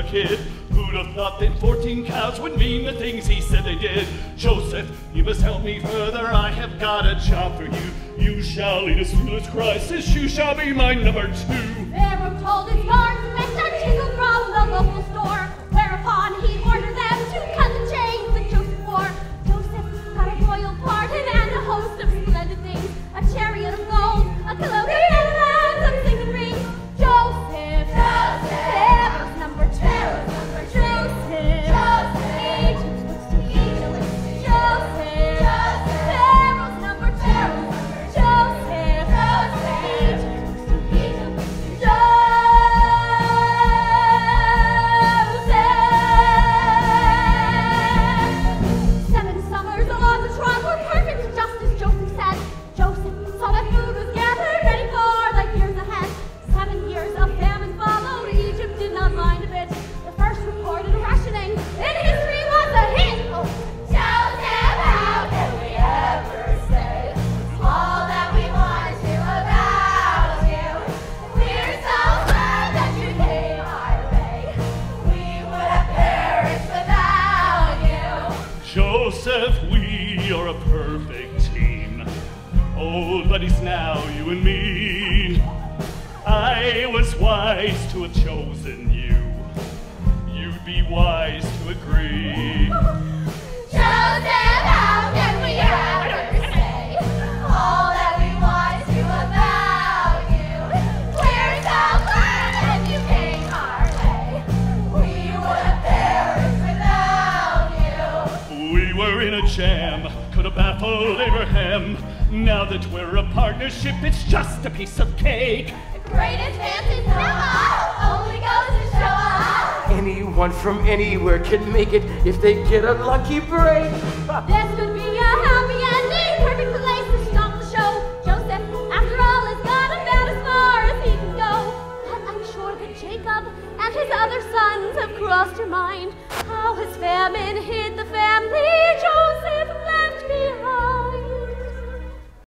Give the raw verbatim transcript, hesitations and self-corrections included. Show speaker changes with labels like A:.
A: kid. Who'd have thought that fourteen cows would mean the things he said they did? Joseph, you must help me further, I have got a job for you. You shall lead us through this crisis, you shall be my number two.
B: Pharaoh told his guards to fetch a tingle from the local store, whereupon he ordered them to cut the chains that Joseph wore. Joseph got a royal pardon and a host of splendid things, a chariot of gold, a cloak of diamonds, some singing rings. Joseph, Joseph, Pharaoh's number two. Pharaoh's number two. Joseph, Joseph, Egypt looks to Egypt. Joseph, Joseph, Pharaoh's number two. Joseph, Joseph, Egypt looks to Egypt. Joseph. Seven summers along the trot were perfect, just as Joseph said. Joseph saw that food was gathered, ready for the years ahead. Seven years of famine followed, Egypt did not mind a bit. The first recorded rationing in history was a hit. Oh, Joseph, how can we ever say all that we want to about you? We're so glad that you came our way. We would have perished without you.
A: Joseph, we are a perfect team. Old buddies now, you and me. I was wise to have chosen you. You'd be wise to agree.
B: Joseph, how can we ever say all that we want to about you? We're so glad that you came our way. We would have perished without you.
A: We were in a jam, could have baffled Abraham. Now that we're a partnership, it's just a piece of cake.
B: The greatest dances never only goes to show off.
C: Anyone from anywhere can make it if they get a lucky break.
B: This could be a happy ending, perfect place to stop the show. Joseph, after all, has got about as far as he can go. But I'm sure that Jacob and his other sons have crossed your mind. How has famine hid the family, Joseph?